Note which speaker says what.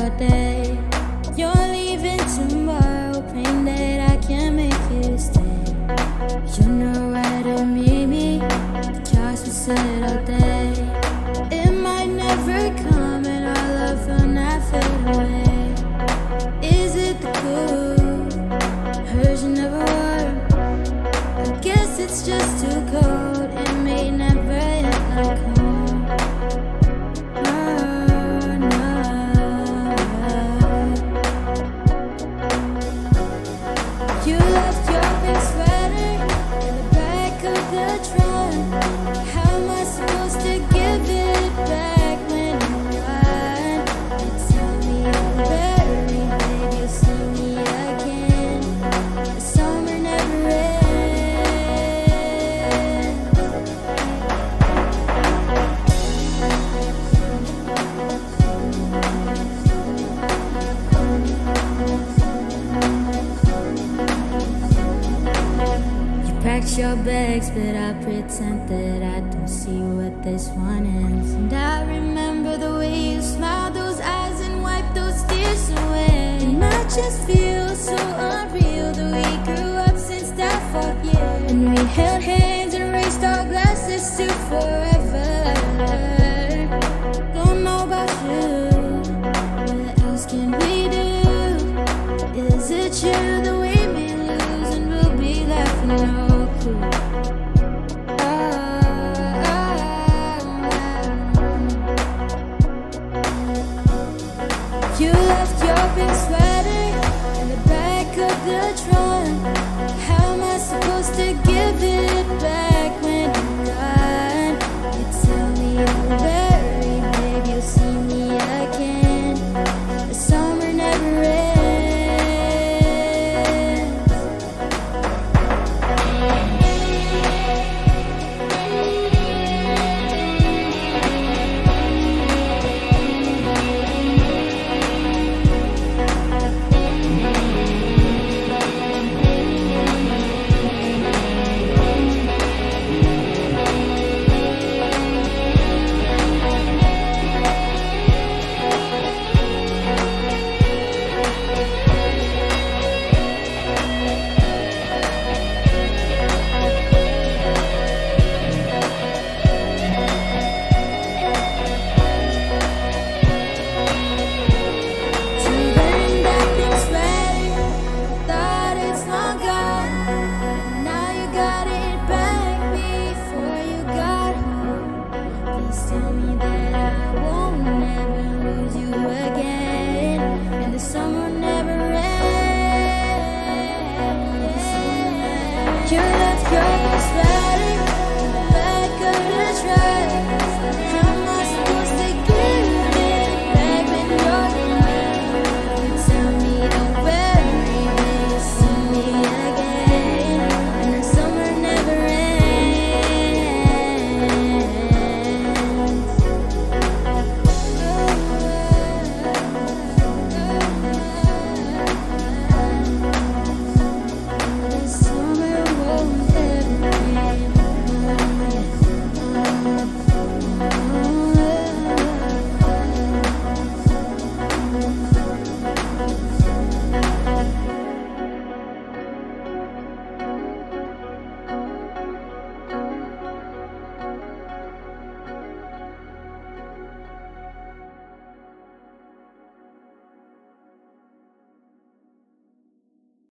Speaker 1: all day. You're leaving tomorrow, praying that I can make you stay. You know where to meet me, the cars will sit all day. It might never come and our love will not fade away. Is it the cool? Heard you never were. I guess it's just too cold, it may never end like home. Oh, no. You left your big sweater in the back of the trunk. How am I supposed to give it back when you run? You tell me you're buried, baby, you'll see me again. The summer never ends. You packed your bags, but I pretend that I don't see what this one is. And I remember the way you smiled, those eyes, and wiped those tears away. And I just feel so unreal that we grew up since that 4th year. And we held hands and raised our glasses to forever. Don't know about you, what else can we do? Is it true that we may lose and we'll be left with no clue? You left your big sweat